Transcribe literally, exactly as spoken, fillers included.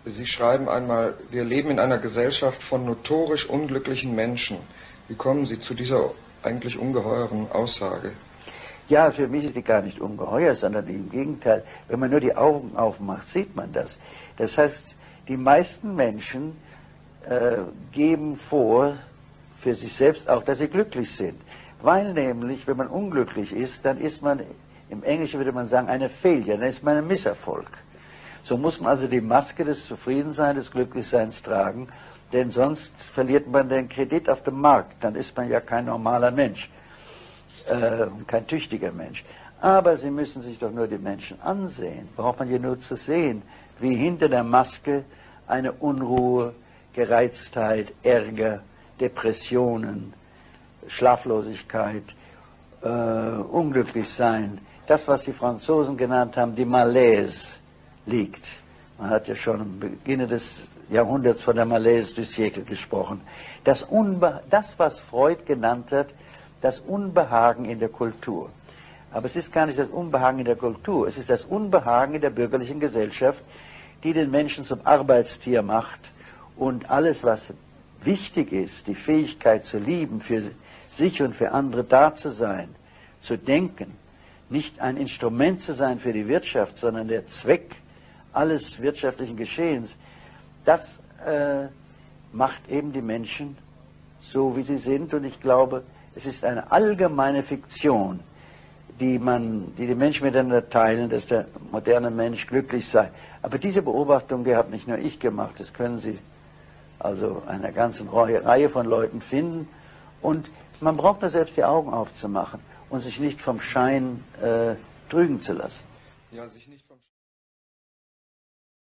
Sie schreiben einmal, wir leben in einer Gesellschaft von notorisch unglücklichen Menschen. Wie kommen Sie zu dieser eigentlich ungeheuren Aussage? Ja, für mich ist die gar nicht ungeheuer, sondern im Gegenteil. Wenn man nur die Augen aufmacht, sieht man das. Das heißt, die meisten Menschen äh, geben vor, für sich selbst auch, dass sie glücklich sind. Weil nämlich, wenn man unglücklich ist, dann ist man, im Englischen würde man sagen, eine Failure, dann ist man ein Misserfolg. So muss man also die Maske des Zufriedenseins, des Glücklichseins tragen, denn sonst verliert man den Kredit auf dem Markt, dann ist man ja kein normaler Mensch. Äh, kein tüchtiger Mensch. Aber Sie müssen sich doch nur die Menschen ansehen. Braucht man hier nur zu sehen, wie hinter der Maske eine Unruhe, Gereiztheit, Ärger, Depressionen, Schlaflosigkeit, äh, Unglücklichsein, das, was die Franzosen genannt haben, die Malaise, liegt. Man hat ja schon am Beginn des Jahrhunderts von der Malaise du siècle gesprochen. Das, Unbe das, was Freud genannt hat, das Unbehagen in der Kultur. Aber es ist gar nicht das Unbehagen in der Kultur, es ist das Unbehagen in der bürgerlichen Gesellschaft, die den Menschen zum Arbeitstier macht und alles, was wichtig ist, die Fähigkeit zu lieben, für sich und für andere da zu sein, zu denken, nicht ein Instrument zu sein für die Wirtschaft, sondern der Zweck alles wirtschaftlichen Geschehens, das äh, macht eben die Menschen so, wie sie sind. Und ich glaube, es ist eine allgemeine Fiktion, die, man, die die Menschen miteinander teilen, dass der moderne Mensch glücklich sei. Aber diese Beobachtung, die habe nicht nur ich gemacht, das können Sie also einer ganzen Reihe von Leuten finden. Und man braucht nur selbst die Augen aufzumachen und sich nicht vom Schein äh, trügen zu lassen. Ja, sich nicht